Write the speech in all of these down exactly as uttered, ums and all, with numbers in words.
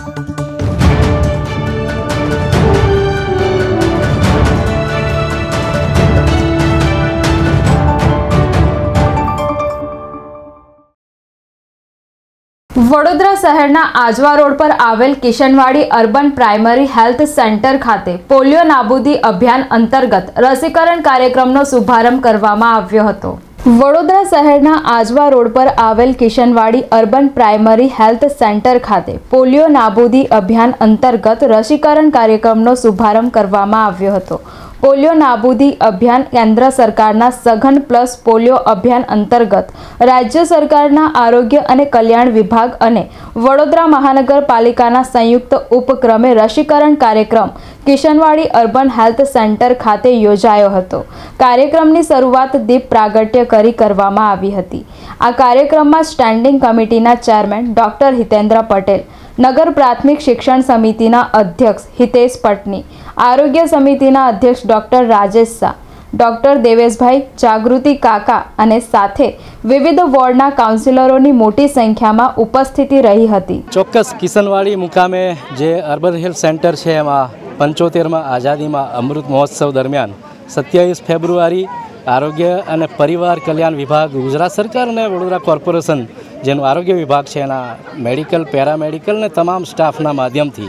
વડોદરા શહેરના આજવા રોડ પર આવેલ Kishanwadi urban primary health centre ખાતે પોલિયો નાબૂદી અભિયાન અંતર્ગત રસીકરણ કાર્યક્રમનો શુભારંભ કરવામાં આવ્યો હતો। વડોદરા શહેરના આજવા રોડ પર આવેલ Kishanwadi urban primary health centre ખાતે પોલિયો નાબૂદી અભિયાન અંતર્ગત રસીકરણ કાર્યક્રમનો શુભારંભ કરવામાં આવ્યો હતો। પોલિયો નાબૂદી અભિયાન કેન્દ્ર સરકારના સઘન પ્લસ પોલિયો અભિયાન અંતર્ગત રાજ્ય સરકારના આરોગ્ય અને કલ્યાણ વિભાગ અને વડોદરા મહાનગરપાલિકાના સંયુક્ત ઉપક્રમે રસીકરણ કાર્યક્રમ કિશનવાડી અર્બન હેલ્થ સેન્ટર ખાતે યોજાયો હતો। કાર્યક્રમની શરૂઆત દીપ પ્રાગટ્ય કરી કરવામાં આવી હતી। આ કાર્યક્રમમાં સ્ટેન્ડિંગ કમિટીના ચેરમેન ડોક્ટર હિતેન્દ્ર પટેલ, નગર પ્રાથમિક શિક્ષણ સમિતિના અધ્યક્ષ હિતેશ પટની, આરોગ્ય સમિતિના અધ્યક્ષ ડોક્ટર રાજેશ શાહ, ડોક્ટર દેવેશભાઈ, જાગૃતિ કાકા અને સાથે વિવિધ વોર્ડના કાઉન્સિલરોની મોટી સંખ્યામાં ઉપસ્થિતિ રહી હતી। ચોક્કસ કિશનવાડી મુકામે જે અર્બન હેલ્થ સેન્ટર છે એમાં પંચોતેરમાં આઝાદીમાં અમૃત મહોત્સવ દરમિયાન સત્યાવીસ ફેબ્રુઆરી આરોગ્ય અને પરિવાર કલ્યાણ વિભાગ ગુજરાત સરકાર અને વડોદરા કોર્પોરેશન જેનું આરોગ્ય વિભાગ છે એના મેડિકલ, પેરામેડિકલ ને તમામ સ્ટાફના માધ્યમથી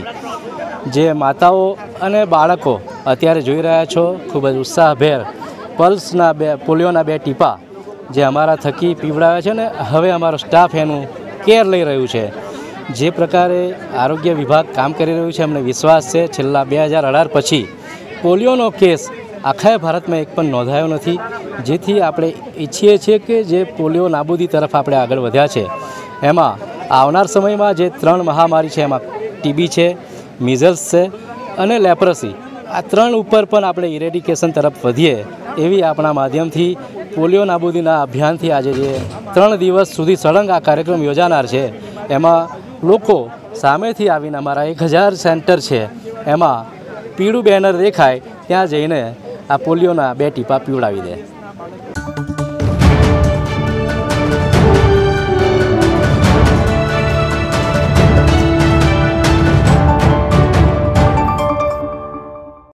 જે માતાઓ અને બાળકો અત્યારે જોઈ રહ્યા છો ખૂબ જ ઉત્સાહભેર પલ્સના બે પોલિયોના બે ટીપા જે અમારા થકી પીવડાવ્યા છે ને હવે અમારો સ્ટાફ એનું કેર લઈ રહ્યું છે। જે પ્રકારે આરોગ્ય વિભાગ કામ કરી રહ્યું છે અમને વિશ્વાસ છે છેલ્લા બે હજાર અઢાર પછી પોલિયોનો કેસ આખા ભારતમાં એક પણ નોંધાયો નથી, જેથી આપણે ઈચ્છીએ છીએ કે જે પોલિયો નાબૂદી તરફ આપણે આગળ વધ્યા છે એમાં આવનાર સમયમાં જે ત્રણ મહામારી છે એમાં ટીબી છે, મિઝલ્સ છે અને લેપ્રસી, આ ત્રણ ઉપર પણ આપણે ઇરેડિકેશન તરફ વધીએ એવી આપણા માધ્યમથી પોલિયો નાબૂદીના અભિયાનથી આજે જે ત્રણ દિવસ સુધી સળંગ આ કાર્યક્રમ યોજાનાર છે એમાં લોકો સામેથી આવીને અમારા એક હજાર સેન્ટર છે એમાં પીળું બેનર દેખાય ત્યાં જઈને આ પોલિયોના બે ટીપા પીવડાવી દે।